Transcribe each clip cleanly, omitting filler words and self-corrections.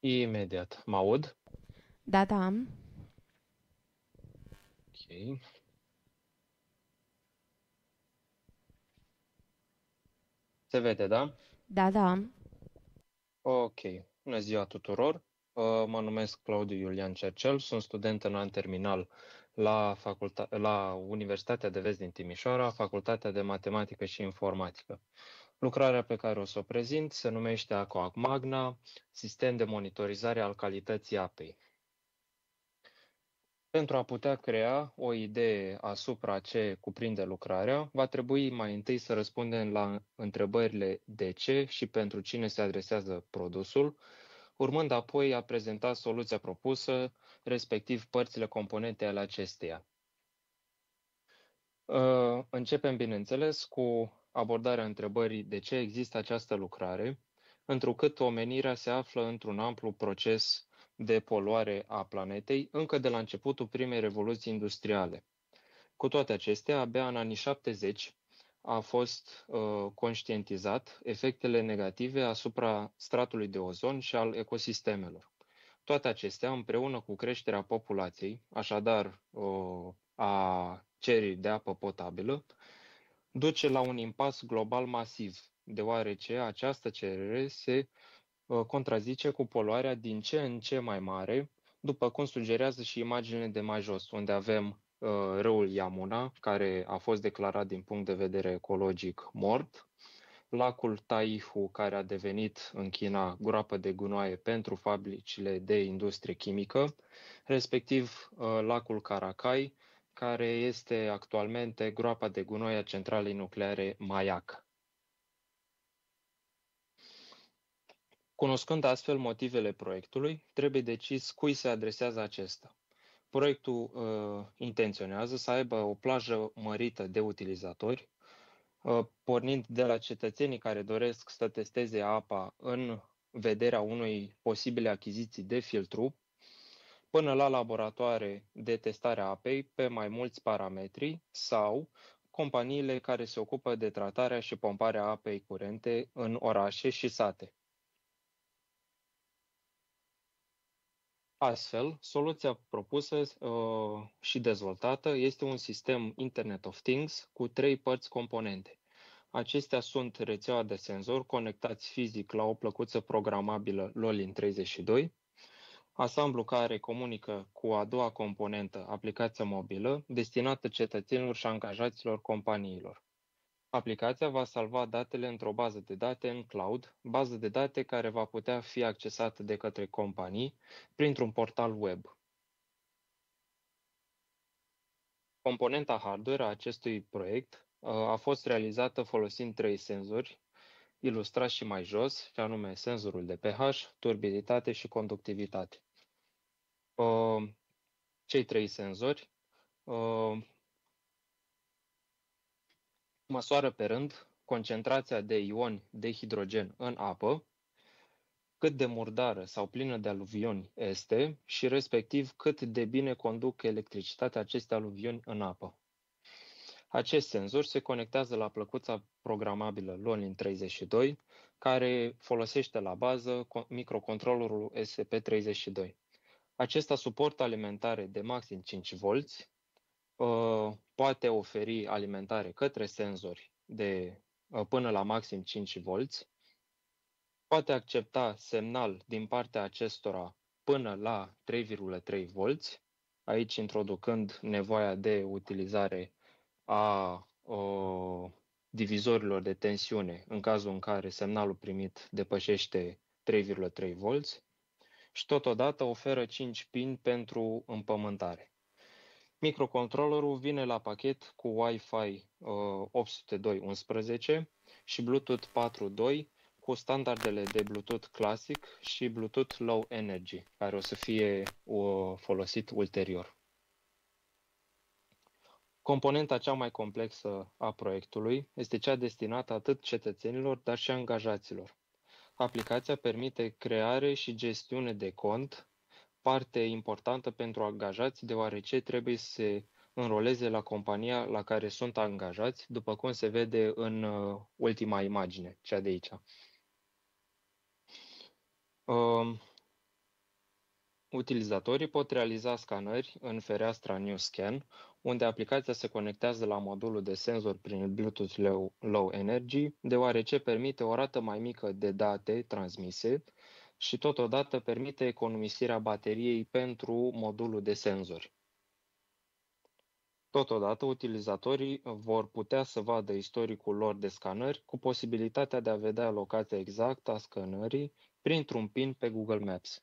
Imediat. Mă aud? Da, da, Ok. Se vede, da? da, da. Ok. Bună ziua tuturor. Mă numesc Claudiu Iulian Cercel, sunt student în an terminal la Universitatea de Vest din Timișoara, Facultatea de Matematică și Informatică. Lucrarea pe care o să o prezint se numește Aqua Magna, sistem de monitorizare al calității apei. Pentru a putea crea o idee asupra ce cuprinde lucrarea, va trebui mai întâi să răspundem la întrebările de ce și pentru cine se adresează produsul, urmând apoi a prezenta soluția propusă, respectiv părțile componente ale acesteia. Începem, bineînțeles, cu abordarea întrebării de ce există această lucrare, întrucât omenirea se află într-un amplu proces de poluare a planetei încă de la începutul primei revoluții industriale. Cu toate acestea, abia în anii 70 a fost conștientizat efectele negative asupra stratului de ozon și al ecosistemelor. Toate acestea, împreună cu creșterea populației, așadar a cererii de apă potabilă, duce la un impas global masiv, deoarece această cerere se contrazice cu poluarea din ce în ce mai mare, după cum sugerează și imaginile de mai jos, unde avem râul Yamuna, care a fost declarat din punct de vedere ecologic mort, lacul Taihu, care a devenit în China groapă de gunoaie pentru fabricile de industrie chimică, respectiv lacul Caracai, care este actualmente groapa de gunoi a centralei nucleare Mayak. Cunoscând astfel motivele proiectului, trebuie decis cui se adresează acesta. Proiectul intenționează să aibă o plajă mărită de utilizatori, pornind de la cetățenii care doresc să testeze apa în vederea unei posibile achiziții de filtru, până la laboratoare de testare a apei pe mai mulți parametri sau companiile care se ocupă de tratarea și pomparea apei curente în orașe și sate. Astfel, soluția propusă și dezvoltată este un sistem Internet of Things cu trei părți componente. Acestea sunt rețeaua de senzori conectați fizic la o plăcuță programabilă LOLIN 32, ansamblu care comunică cu a doua componentă, aplicația mobilă, destinată cetățenilor și angajaților companiilor. Aplicația va salva datele într-o bază de date în cloud, bază de date care va putea fi accesată de către companii printr-un portal web. Componenta hardware a acestui proiect a fost realizată folosind trei senzori, ilustrați și mai jos, și anume senzorul de pH, turbiditate și conductivitate. Cei trei senzori măsoară pe rând concentrația de ioni de hidrogen în apă, cât de murdară sau plină de aluvioni este și respectiv cât de bine conduc electricitatea aceste aluvioni în apă. Acest senzor se conectează la plăcuța programabilă LOLIN 32, care folosește la bază microcontrollerul SP32. Acesta suportă alimentare de maxim 5V, poate oferi alimentare către senzori de până la maxim 5V, poate accepta semnal din partea acestora până la 3,3V, aici introducând nevoia de utilizare a divizorilor de tensiune în cazul în care semnalul primit depășește 3,3V și totodată oferă 5 pini pentru împământare. Microcontrollerul vine la pachet cu Wi-Fi 802.11 și Bluetooth 4.2 cu standardele de Bluetooth clasic și Bluetooth Low Energy, care o să fie folosit ulterior. Componenta cea mai complexă a proiectului este cea destinată atât cetățenilor, dar și angajaților. Aplicația permite creare și gestiune de cont, parte importantă pentru angajați, deoarece trebuie să se înroleze la compania la care sunt angajați, după cum se vede în ultima imagine, cea de aici. Utilizatorii pot realiza scanări în fereastra New Scan, unde aplicația se conectează la modulul de senzor prin Bluetooth Low Energy, deoarece permite o rată mai mică de date transmise și totodată permite economisirea bateriei pentru modulul de senzori. Totodată, utilizatorii vor putea să vadă istoricul lor de scanări cu posibilitatea de a vedea locația exactă a scanării printr-un PIN pe Google Maps.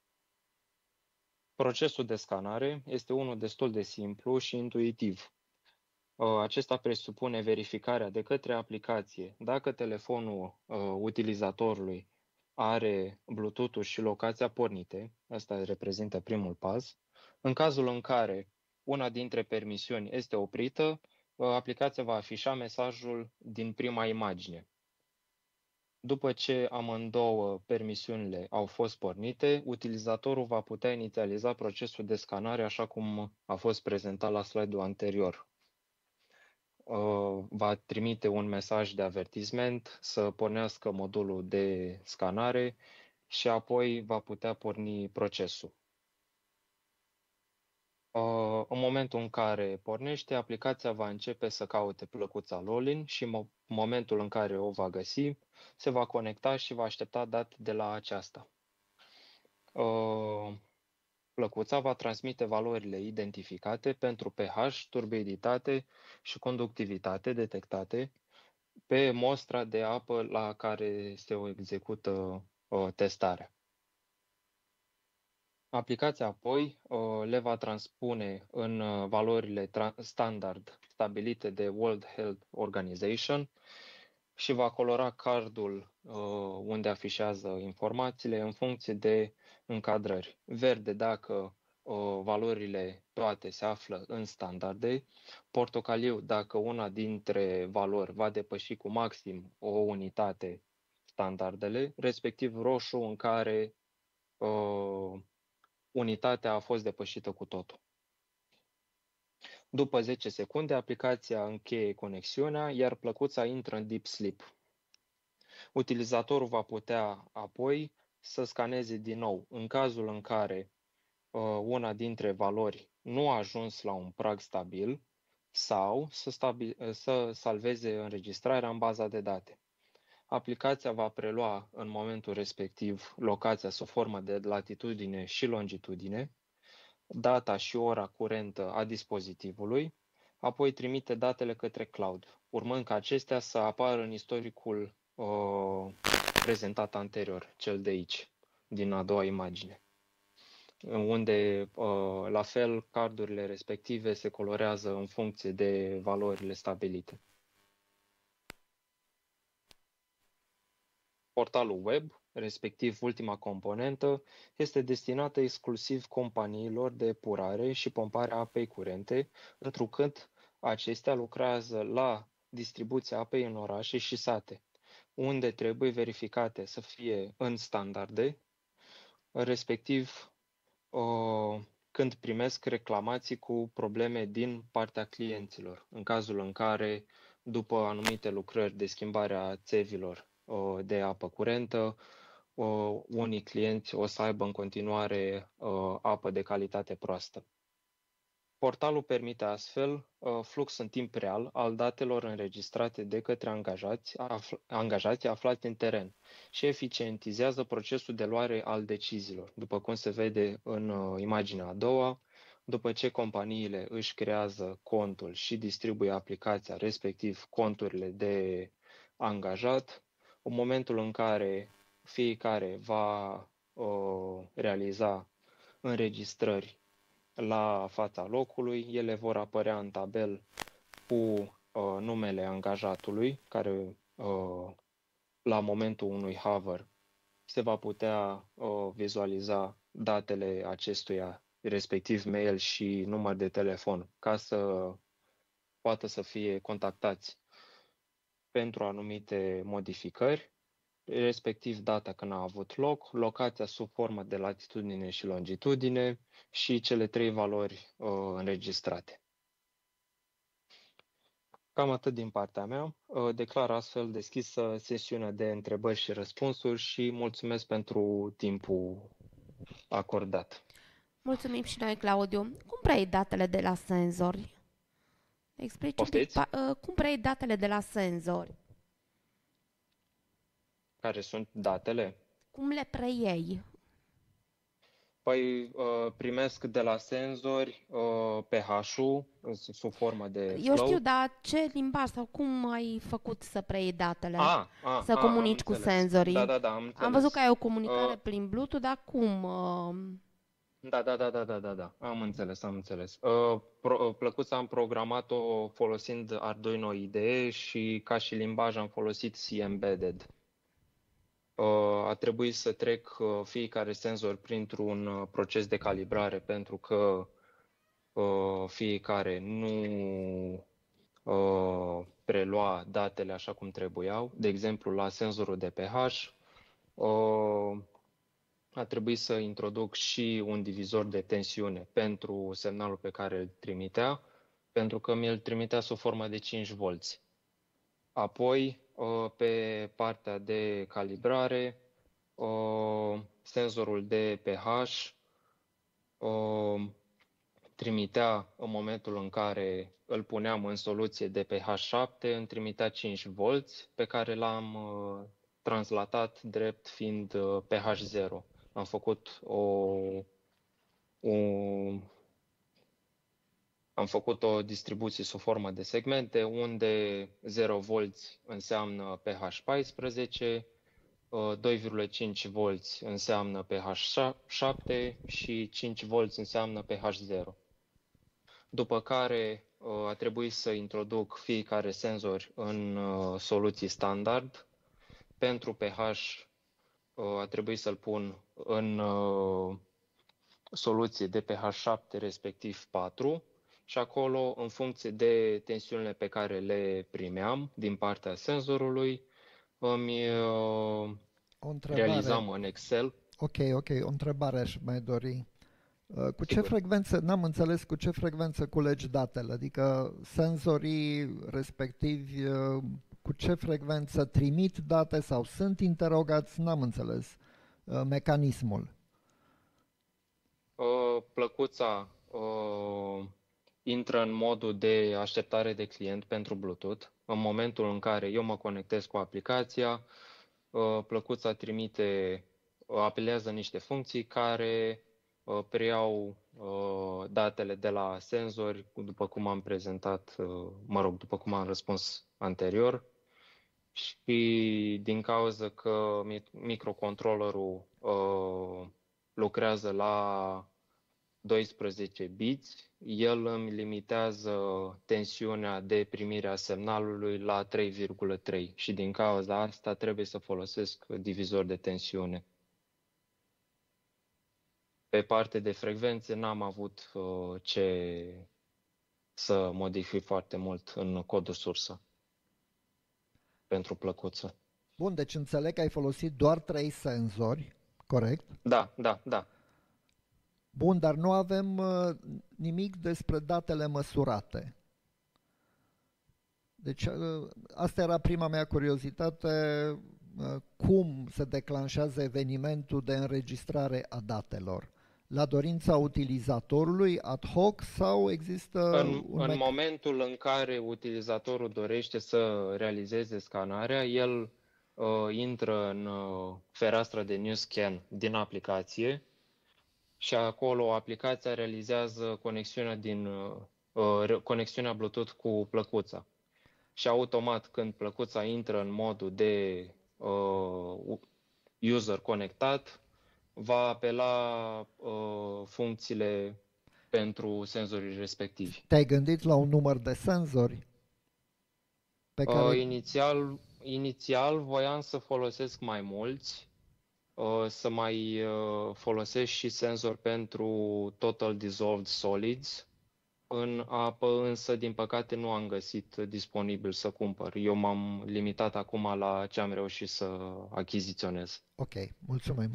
Procesul de scanare este unul destul de simplu și intuitiv. Acesta presupune verificarea de către aplicație dacă telefonul utilizatorului are Bluetooth-ul și locația pornite. Asta reprezintă primul pas. În cazul în care una dintre permisiuni este oprită, aplicația va afișa mesajul din prima imagine. După ce amândouă permisiunile au fost pornite, utilizatorul va putea inițializa procesul de scanare așa cum a fost prezentat la slide-ul anterior. Va trimite un mesaj de avertisment să pornească modulul de scanare și apoi va putea porni procesul. În momentul în care pornește, aplicația va începe să caute plăcuța Lolin și în momentul în care o va găsi, se va conecta și va aștepta date de la aceasta. Plăcuța va transmite valorile identificate pentru pH, turbiditate și conductivitate detectate pe mostra de apă la care se execută testarea. Aplicația apoi le va transpune în valorile standard stabilite de World Health Organization și va colora cardul unde afișează informațiile în funcție de încadrări. Verde dacă valorile toate se află în standarde, portocaliu dacă una dintre valori va depăși cu maxim o unitate standardele, respectiv roșu în care unitatea a fost depășită cu totul. După 10 secunde, aplicația încheie conexiunea, iar plăcuța intră în deep sleep. Utilizatorul va putea apoi să scaneze din nou în cazul în care una dintre valori nu a ajuns la un prag stabil sau să salveze înregistrarea în baza de date. Aplicația va prelua în momentul respectiv locația sub formă de latitudine și longitudine, data și ora curentă a dispozitivului, apoi trimite datele către cloud, urmând ca acestea să apară în istoricul prezentat anterior, cel de aici, din a doua imagine, unde, la fel, cardurile respective se colorează în funcție de valorile stabilite. Portalul web, respectiv ultima componentă, este destinată exclusiv companiilor de epurare și pompare a apei curente, întrucât acestea lucrează la distribuția apei în orașe și sate, unde trebuie verificate să fie în standarde, respectiv când primesc reclamații cu probleme din partea clienților, în cazul în care, după anumite lucrări de schimbare a țevilor de apă curentă, unii clienți o să aibă în continuare apă de calitate proastă. Portalul permite astfel flux în timp real al datelor înregistrate de către angajații aflați în teren și eficientizează procesul de luare al deciziilor, după cum se vede în imaginea a doua. După ce companiile își creează contul și distribuie aplicația, respectiv conturile de angajat, în momentul în care fiecare va realiza înregistrări la fața locului, ele vor apărea în tabel cu numele angajatului, care la momentul unui hover se va putea vizualiza datele acestuia, respectiv mail și număr de telefon, ca să poată să fie contactați pentru anumite modificări, respectiv data când a avut loc, locația sub formă de latitudine și longitudine și cele 3 valori înregistrate. Cam atât din partea mea. Declar astfel deschisă sesiunea de întrebări și răspunsuri și mulțumesc pentru timpul acordat. Mulțumim și noi, Claudiu. Cum preiei datele de la senzori? Explici un pic, Poftiți? cum preiei datele de la senzori? Care sunt datele? Cum le preiei? Păi primesc de la senzori pH-ul sub formă de Eu știu, float. dar ce limbaj sau cum ai făcut să preiei datele? Să Am comunici cu înțeles. Da, senzorii? da, da, am Am văzut că înțeles. ai o comunicare Uh, prin Bluetooth, dar cum? da, am înțeles. Plăcuța am programat-o folosind Arduino IDE și ca și limbaj am folosit C Embedded. A trebuit să trec fiecare senzor printr-un proces de calibrare pentru că fiecare nu prelua datele așa cum trebuiau. De exemplu, la senzorul de pH a trebuit să introduc și un divizor de tensiune pentru semnalul pe care îl trimitea, pentru că mi-l trimitea sub formă de 5 volți. Apoi, pe partea de calibrare, senzorul de pH trimitea în momentul în care îl puneam în soluție de pH 7, îmi trimitea 5 volți pe care l-am translatat drept fiind pH 0. Am făcut am făcut o distribuție sub formă de segmente unde 0 volți înseamnă pH 14, 2,5 volți înseamnă pH 7 și 5 volți înseamnă pH 0. După care a trebuit să introduc fiecare senzor în soluții standard. Pentru pH a trebuit să-l pun în soluție de pH 7, respectiv 4, și acolo, în funcție de tensiunile pe care le primeam din partea senzorului, îmi realizam în Excel. Ok, o întrebare aș mai dori. Cu ce Sigur. frecvență, n-am înțeles cu ce frecvență culegi datele, adică senzorii respectivi cu ce frecvență trimit date sau sunt interogați, n-am înțeles mecanismul. Plăcuța intră în modul de așteptare de client pentru Bluetooth. În momentul în care eu mă conectez cu aplicația, plăcuța apelează niște funcții care preiau datele de la senzori, după cum am prezentat, după cum am răspuns anterior. Și din cauza că microcontrollerul lucrează la 12 biți, el îmi limitează tensiunea de primire a semnalului la 3,3 și din cauza asta trebuie să folosesc divizor de tensiune. Pe parte de frecvențe n-am avut ce să modific foarte mult în codul sursă pentru plăcuță. Bun, deci înțeleg că ai folosit doar 3 senzori, corect? Da. Bun, dar nu avem nimic despre datele măsurate. Deci asta era prima mea curiozitate, cum se declanșează evenimentul de înregistrare a datelor? La dorința utilizatorului ad hoc sau există în momentul în care utilizatorul dorește să realizeze scanarea, el intră în fereastra de New Scan din aplicație și acolo aplicația realizează conexiunea Bluetooth cu plăcuța. Și automat când plăcuța intră în modul de user conectat, va apela funcțiile pentru senzorii respectivi. Te-ai gândit la un număr de senzori pe care... Inițial voiam să folosesc mai mulți, să mai folosesc și senzori pentru Total Dissolved Solids. În apă însă, din păcate, nu am găsit disponibil să cumpăr. Eu m-am limitat acum la ce am reușit să achiziționez. Ok, mulțumim.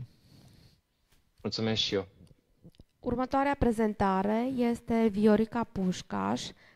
Mulțumesc și eu. Următoarea prezentare este Viorica Pușcaș,